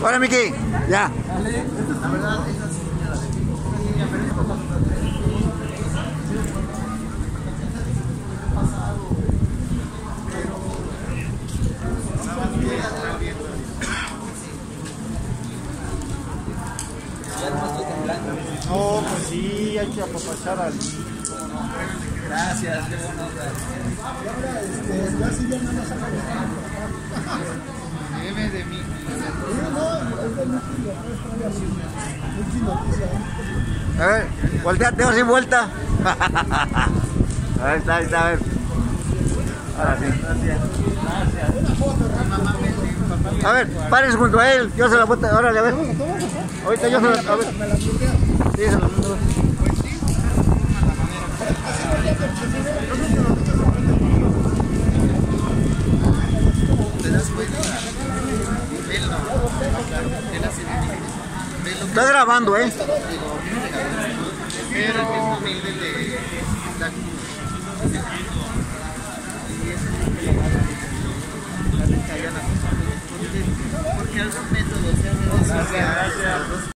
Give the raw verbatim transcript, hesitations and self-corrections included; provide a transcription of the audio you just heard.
Ahora, Miki, ya. La verdad, esa señora No, pues sí, hay que apapachar al... Gracias, qué buena onda. Y ahora, este, ya sí, ya no nos sacan Debe de mí. A ver, volteate, ahora sí, vuelta. Ahí está, ahí está, a ver. Ahora sí. Gracias. Gracias. A ver, párense junto a él, yo se la vuelta, órale, a ver. Ahorita yo se la, a ver. Sí, se la mando. ¿Te das cuenta? Él no. Él hace bien. Está grabando, ¿eh? Pero es humilde de la porque algún método se hace. Gracias, gracias.